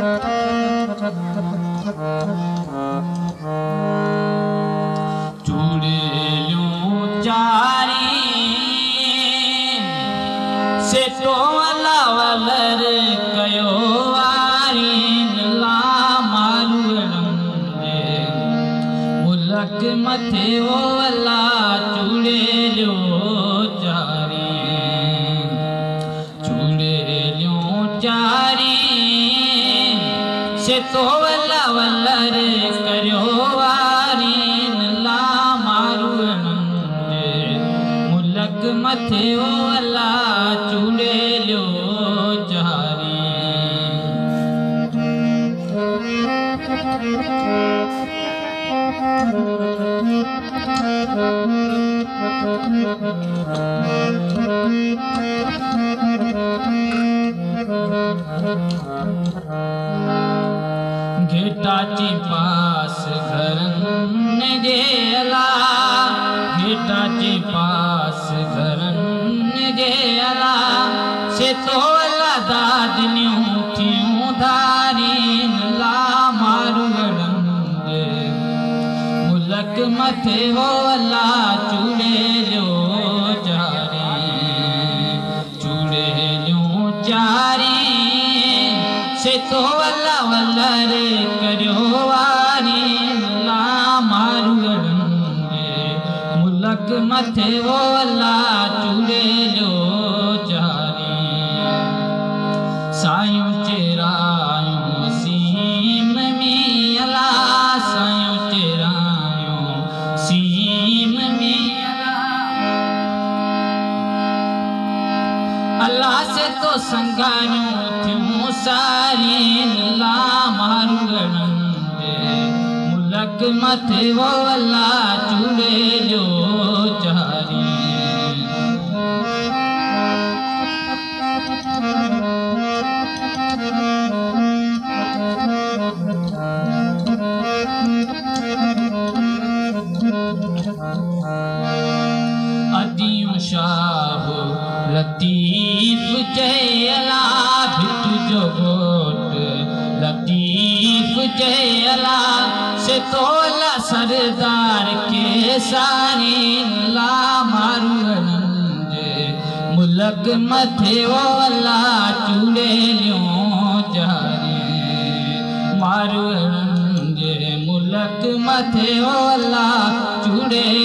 चूड़ेलियूं चारी से तो अला वलर कयो वारीन ला मारुड़न जे मुलक मथे वो अला चूड़ेलियूं चारी चूड़ेलियूं चारी से तो अला वलर कयो वारीन ला मारुड़न जे मुलक मथे वो अला चूड़ेलियूं चारी घेटाची पास घरन जे अला घेटाची पास घरन जे अला से तो अला दादनियूं थियूं धारीन ला मारुड़न जे मुलक मथे वो अला चूड़ेलियूं चारी चूड़ेलियूं चारी से तो अला वलर करियो वारीन ला मारुड़न जे मुलक मथे वो अला चूड़ेलियूं चारी सायूं चेरायूं सीम में अला सायूं चेरायूं सीम में अला से तो संगायूं थियूं सारीन ला मारुड़न जे मुलक मथे वो अला चूड़ेलियूं चारी अदियूं शाह लतीफ जय अला भिट जो गोट लतीफ जय अला से तो अला सरदार के सारीन ला मारुड़न जे मुलक मथे वो अला चूड़ेलियूं चारी मारुड़न जे मुलक मथे वो अला चूड़े